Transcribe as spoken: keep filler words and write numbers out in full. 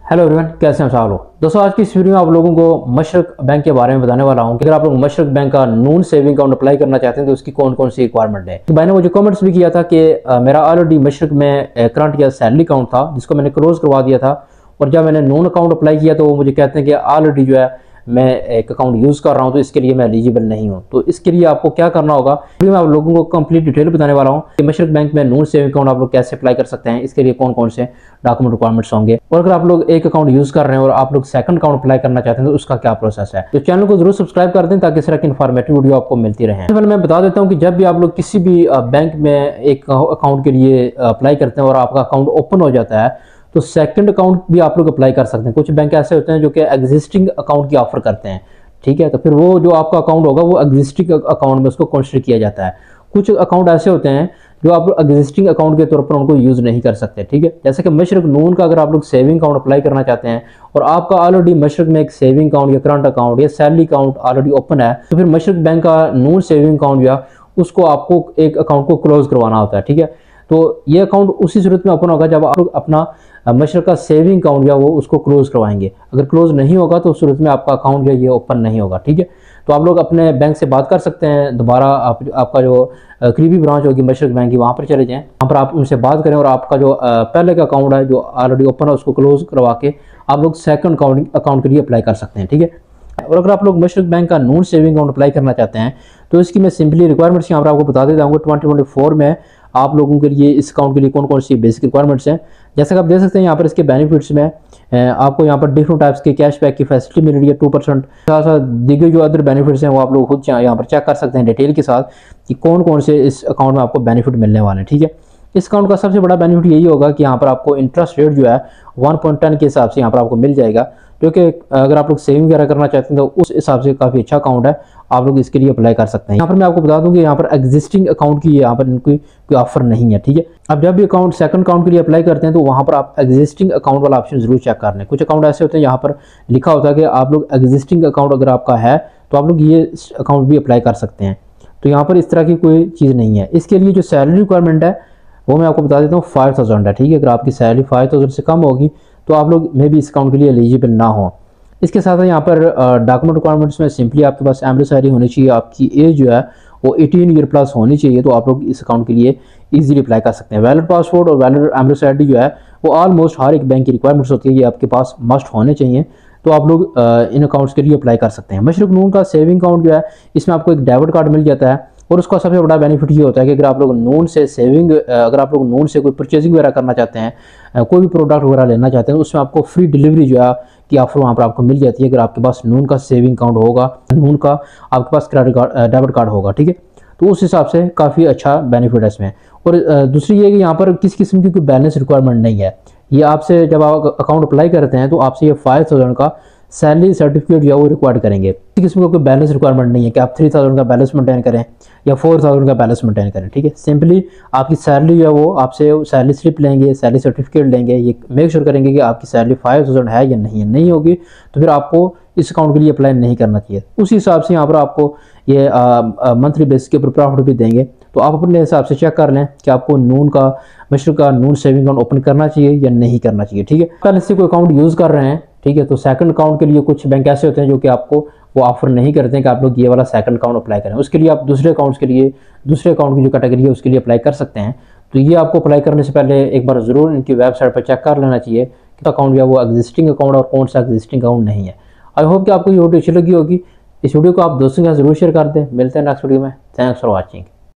Hello everyone, कैसे हैं आप लोग। दोस्तों आज की इस वीडियो में आप लोगों को मशरक बैंक के बारे में बताने वाला हूं कि अगर आप लोग मशरक बैंक का नून सेविंग अकाउंट अप्लाई करना चाहते हैं तो उसकी कौन कौन सी रिक्वायरमेंट है। तो मैंने वो जो कमेंट्स भी किया था कि आ, मेरा ऑलरेडी मशरक में करंट या सैलरी अकाउंट था जिसको मैंने क्लोज करवा दिया था, और जब मैंने नून अकाउंट अप्लाई किया तो वो मुझे कहते हैं कि ऑलरेडी जो है मैं एक अकाउंट यूज़ कर रहा हूं तो इसके लिए मैं एलिजिबल नहीं हूं। तो इसके लिए आपको क्या करना होगा, फिर मैं आप लोगों को कंप्लीट डिटेल बताने वाला हूं कि मशरक बैंक में नून सेविंग अकाउंट आप लोग कैसे अप्लाई कर सकते हैं, इसके लिए कौन कौन से डॉक्यूमेंट रिक्वायरमेंट्स होंगे, और अगर आप लोग एक अकाउंट यूज़ कर रहे हैं और आप लोग सेकंड अकाउंट अप्लाई करना चाहते हैं तो उसका क्या प्रोसेस है। तो चैनल को जरूर सब्सक्राइब कर दें ताकि इस तरह की इन्फॉर्मेटिव वीडियो आपको मिलती रहे। पहले मैं बता देता हूँ कि जब भी आप लोग किसी भी बैंक में एक अकाउंट के लिए अप्लाई करते हैं और आपका अकाउंट ओपन हो जाता है तो सेकंड अकाउंट भी आप लोग अप्लाई कर सकते हैं। कुछ बैंक ऐसे होते हैं जो कि एग्जिस्टिंग अकाउंट की ऑफर करते हैं, ठीक है, तो फिर वो जो आपका अकाउंट होगा वो एग्जिस्टिंग अकाउंट में उसको कंसीडर किया जाता है। कुछ अकाउंट ऐसे होते हैं जो आप एग्जिस्टिंग अकाउंट के तौर पर उनको यूज़ नहीं कर सकते, ठीक है। जैसे कि मशरक नून का अगर आप लोग सेविंग अकाउंट अप्लाई करना चाहते हैं और आपका ऑलरेडी मशरक में एक सेविंग अकाउंट या करंट अकाउंट या सैलरी अकाउंट ऑलरेडी ओपन है तो फिर मशरक बैंक का नून सेविंग अकाउंट या उसको आपको एक अकाउंट को क्लोज करवाना होता है, ठीक है। तो ये अकाउंट उसी सूरत में ओपन होगा जब आप लोग अपना मशरक का सेविंग अकाउंट या वो उसको क्लोज करवाएंगे। अगर क्लोज नहीं होगा तो उस सूरत में आपका अकाउंट जो ये ओपन नहीं होगा, ठीक है। तो आप लोग अपने बैंक से बात कर सकते हैं, दोबारा आप आपका जो करीबी ब्रांच होगी मशरक बैंक की वहाँ पर चले जाएं, वहाँ पर आप उनसे बात करें और आपका जो पहले का अकाउंट है जो ऑलरेडी ओपन है उसको क्लोज करवा के आप लोग सेकंड अकाउंट अकाउंट के लिए अप्लाई कर सकते हैं, ठीक है। और अगर आप लोग मशरक बैंक का नून सेविंग अकाउंट अप्लाई करना चाहते हैं तो इसकी मैं सिंपली रिक्वायरमेंट्स यहाँ पर आपको बता देता हूँ। ट्वेंटी ट्वेंटी फोर में आप लोगों के लिए इस अकाउंट के लिए कौन कौन सी बेसिक रिक्वायरमेंट्स हैं। जैसे कि आप देख सकते हैं यहाँ पर इसके बेनिफिट्स में आपको यहाँ पर डिफरेंट टाइप्स के कैशबैक की फैसिलिटी मिल रही है, टू परसेंट साथ साथ दिखे जो अदर बेनिफिट्स हैं वो आप लोग खुद यहाँ पर चेक कर सकते हैं डिटेल के साथ कि कौन कौन से इस अकाउंट में आपको बेनिफिट मिलने वाले हैं, ठीक है। इस अकाउंट का सबसे बड़ा बेनिफिट यही होगा कि यहाँ पर आपको इंटरेस्ट रेट जो है वन पॉइंट टेन के हिसाब से यहाँ पर आपको मिल जाएगा, क्योंकि अगर आप लोग सेविंग वगैरह करना चाहते हैं तो उस हिसाब से काफ़ी अच्छा अकाउंट है, आप लोग इसके लिए अप्लाई कर सकते हैं। यहाँ पर मैं आपको बता दूं कि यहाँ पर एग्जिस्टिंग अकाउंट की यहाँ पर कोई कोई ऑफर नहीं है, ठीक है। अब जब भी अकाउंट सेकंड अकाउंट के लिए अप्लाई करते हैं तो वहाँ पर आप एग्जिस्टिंग अकाउंट वाला ऑप्शन जरूर चेक कर लें। कुछ अकाउंट ऐसे होते हैं यहाँ पर लिखा होता है कि आप लोग एग्जिस्टिंग अकाउंट अगर आपका है तो आप लोग ये अकाउंट भी अप्लाई कर सकते हैं, तो यहाँ पर इस तरह की कोई चीज़ नहीं है। इसके लिए जो सैलरी रिक्वायरमेंट है वो मैं आपको बता देता हूँ फाइव थाउजेंड है, ठीक है। अगर आपकी सैलरी फाइव थाउजेंड से कम होगी तो आप लोग मे भी इस अकाउंट के लिए एलिजिबल ना हो। इसके साथ यहाँ पर डॉक्यूमेंट रिक्वायरमेंट्स में सिंपली आपके पास एम्ब्रेस आईडी होनी चाहिए, आपकी एज जो है वो अठारह ईयर प्लस होनी चाहिए, तो आप लोग इस अकाउंट के लिए इजीली अप्लाई कर सकते हैं। वैलिड पासपोर्ट और वैलिड एम्ब्रेस आईडी जो है वो ऑलमोस्ट हर एक बैंक की रिक्वायरमेंट्स होती है, ये आपके पास मस्ट होने चाहिए, तो आप लोग इन अकाउंट्स के लिए अप्लाई कर सकते हैं। मशरक नून का सेविंग अकाउंट जो है इसमें आपको एक डेबिट कार्ड मिल जाता है, और उसका सबसे बड़ा बेनिफिट ये होता है कि अगर आप लोग नून से सेविंग अगर आप लोग नून से कोई परचेजिंग वगैरह करना चाहते हैं, कोई भी प्रोडक्ट वगैरह लेना चाहते हैं तो उसमें आपको फ्री डिलीवरी जो है की ऑफर वहाँ पर आपको मिल जाती है अगर आपके पास नून का सेविंग अकाउंट होगा, नून का आपके पास क्रेडिट कार्ड डेबिट कार्ड होगा, ठीक है। तो उस हिसाब से काफ़ी अच्छा बेनिफिट है इसमें। और दूसरी ये कि यहाँ पर किस किस्म की कोई बैलेंस रिक्वायरमेंट नहीं है। ये आपसे जब आप अकाउंट अप्लाई करते हैं तो आपसे ये फाइव थाउजेंड का सैलरी सर्टिफिकेट जो है वो रिक्वायर्ड करेंगे। किसी किस्म का कोई बैलेंस रिक्वायरमेंट नहीं है कि आप थ्री थाउजेंड का बैलेंस मेंटेन करें या फोर थाउजेंड का बैलेंस मेंटेन करें, ठीक है। सिंपली आपकी सैलरी जो है वो आपसे सैलरी स्लिप लेंगे, सैलरी सर्टिफिकेट लेंगे, ये मेक श्योर करेंगे कि आपकी सैलरी फाइव थाउजेंड है या नहीं है। नहीं होगी तो फिर आपको इस अकाउंट के लिए अप्लाई नहीं करना चाहिए। उसी हिसाब से यहाँ पर आपको ये मंथली बेसिस के ऊपर प्रॉफिट भी देंगे, तो आप अपने हिसाब से चेक कर लें कि आपको नून का मशरक का नून सेविंग अकाउंट ओपन करना चाहिए या नहीं करना चाहिए, ठीक है। पहले से कोई अकाउंट यूज़ कर रहे हैं, ठीक है, तो सेकंड अकाउंट के लिए कुछ बैंक ऐसे होते हैं जो कि आपको वो ऑफर नहीं करते हैं कि आप लोग ये वाला सेकंड अकाउंट अप्लाई करें। उसके लिए आप दूसरे अकाउंट्स के लिए दूसरे अकाउंट की जो कैटेगरी है उसके लिए अप्लाई कर सकते हैं। तो ये आपको अप्लाई करने से पहले एक बार ज़रूर इनकी वेबसाइट पर चेक कर लेना चाहिए कि अकाउंट जो है वो एग्जिस्टिंग अकाउंट और कौन सा एग्जिस्टिंग अकाउंट नहीं है। आई होप कि आपको ये वीडियो अच्छी लगी होगी। इस वीडियो को आप दोस्तों के साथ जरूर शेयर कर दें। मिलते हैं नेक्स्ट वीडियो में। Thanks for watching.